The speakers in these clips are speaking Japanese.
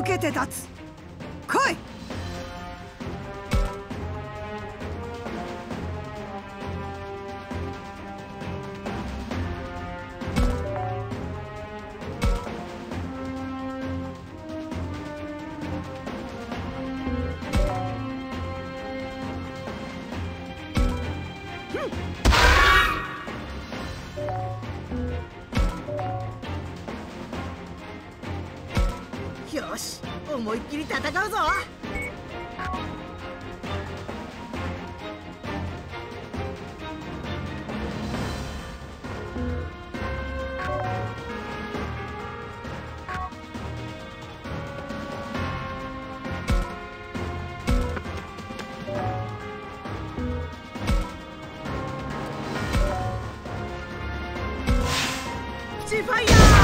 受けて立つ。来い。よし、思いっきり戦うぞ。チファイヤー。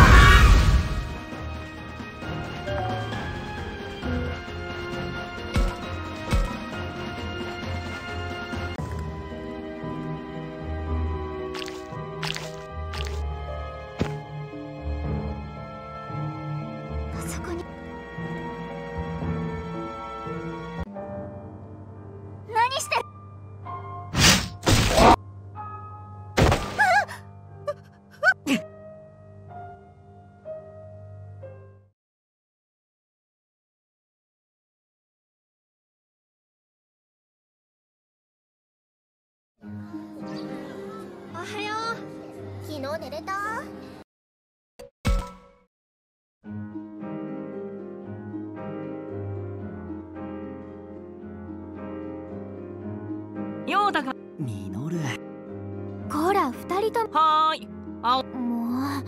おはよう。昨日寝れた？ 陽太くん。 ミノル。 こら、二人とも。 はーい。あ、 もう。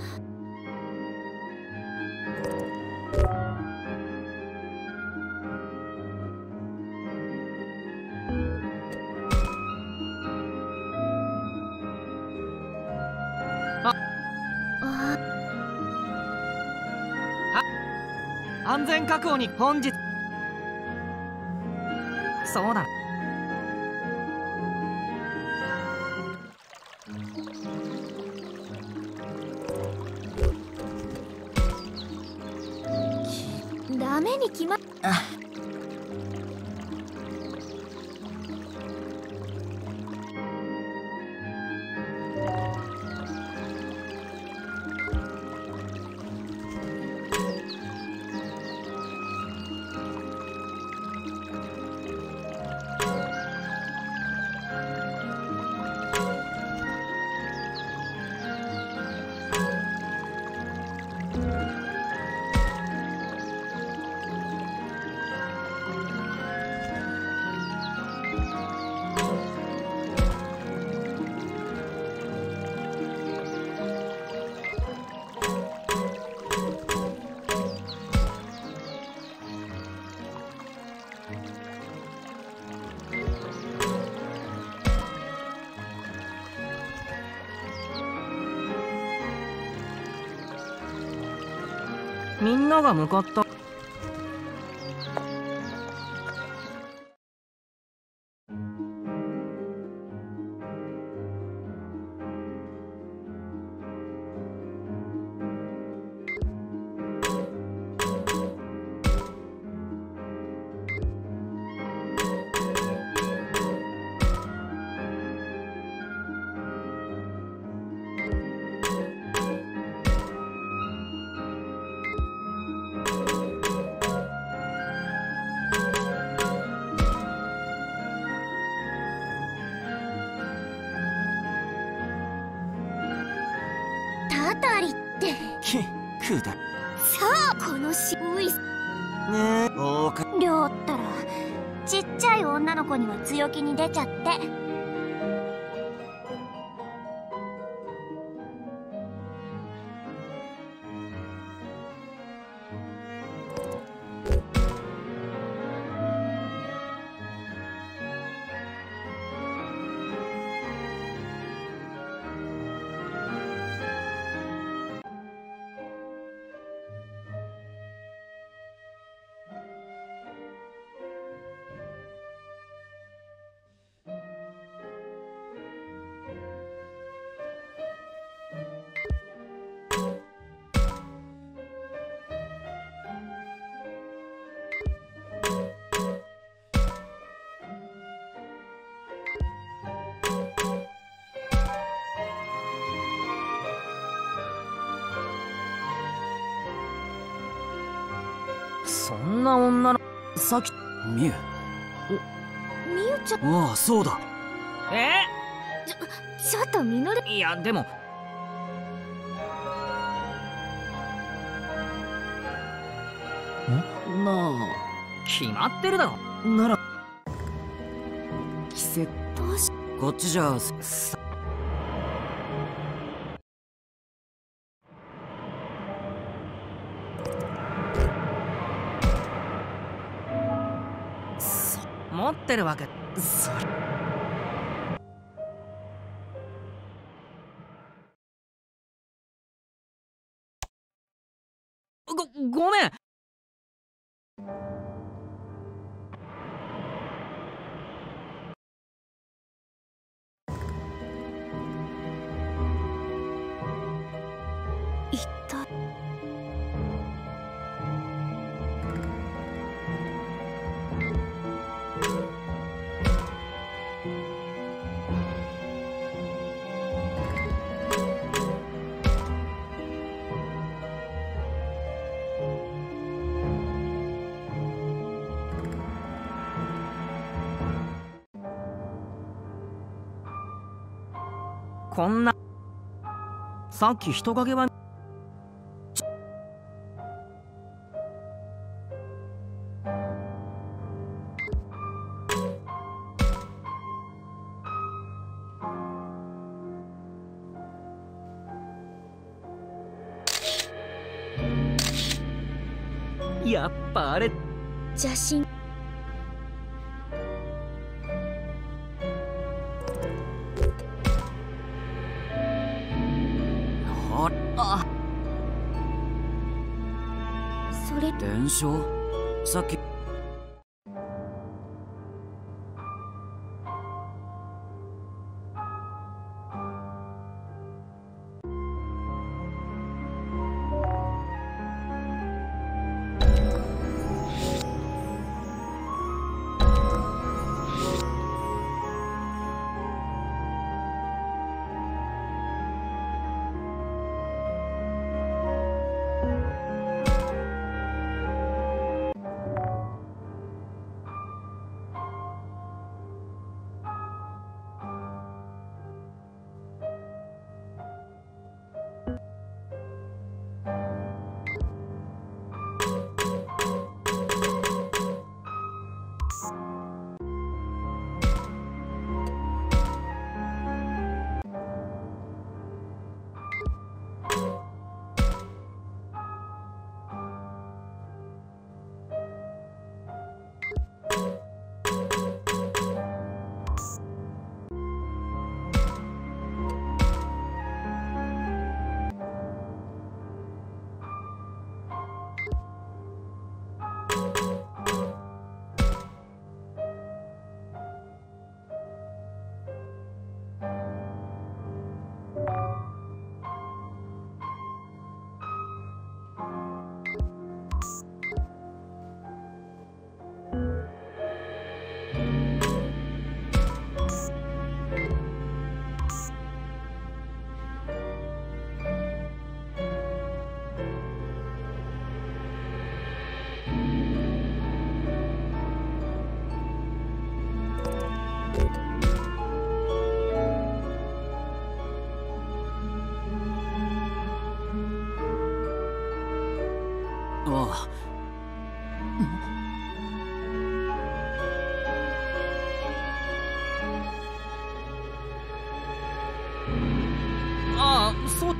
安全確保に本日。そうだ。 ダメに決まっ。 みんなが向かった。 たたりってくだ。 さあこのしういねえ、おか。 りょうったらちっちゃい女の子には強気に出ちゃって。 そんな女のさっきミュみゆちゃん。 ああそうだ。 ちょっとミノル。 いやでもな決まってるだろ。 あなら季節どうし。 こっちじゃ持ってるわけ。 それごめん。 いったこんなさっき人影はやっぱあれ邪神。 あそれ伝承さっきああそう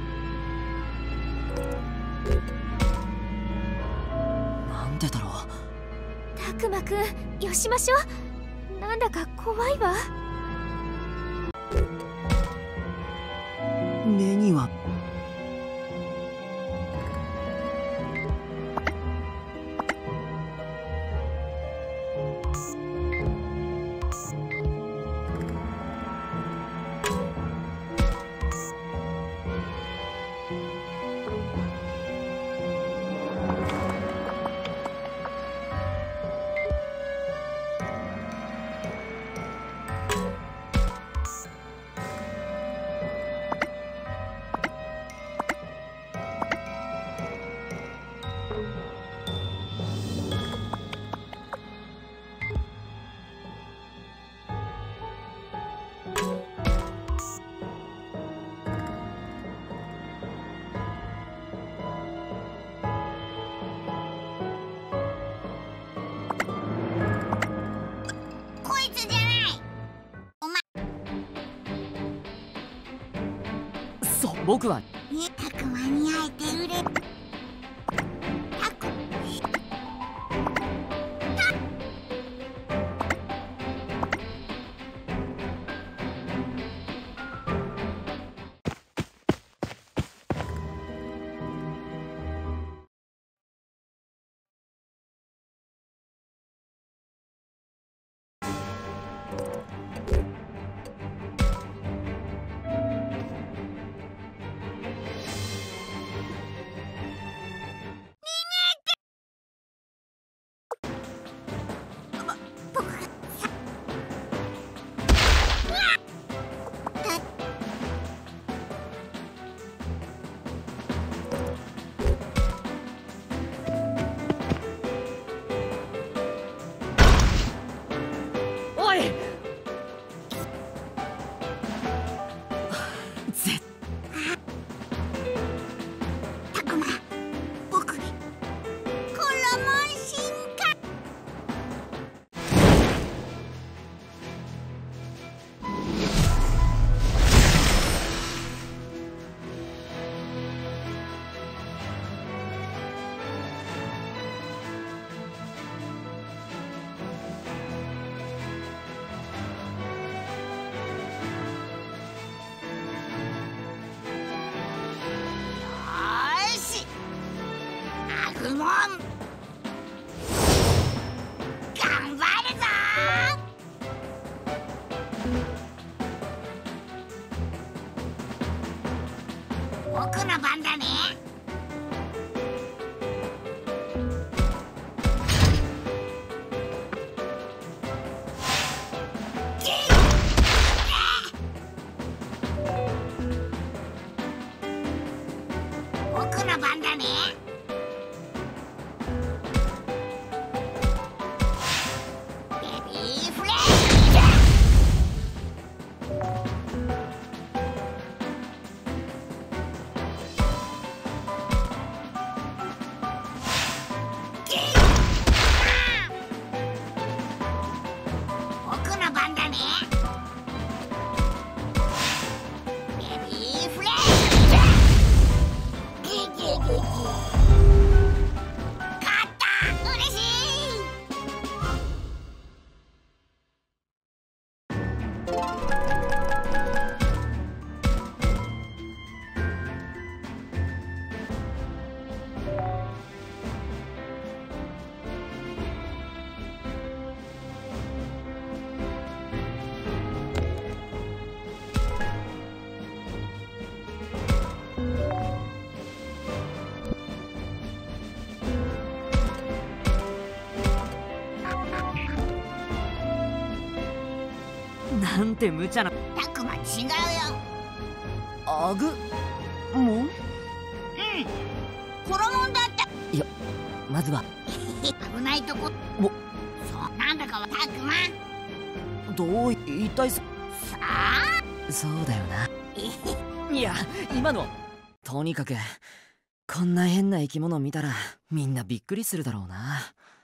なんでだろたくまくんよしましょう。なんだか怖いわ。 う目には僕はたくまに会えてうれおいぜたくま僕にコロモン進化アグモン頑張るぞ僕の番だね僕の番だねベビーフレン僕の番だねベビーフレン勝った嬉しいなんて無茶な。 たくま違うよアグモン。 うんコロモンだったいや、まずは危ないとこそうなんだかたくまどう一体さあそうだよな。いや、今のとにかくこんな変な生き物見たらみんなびっくりするだろうな。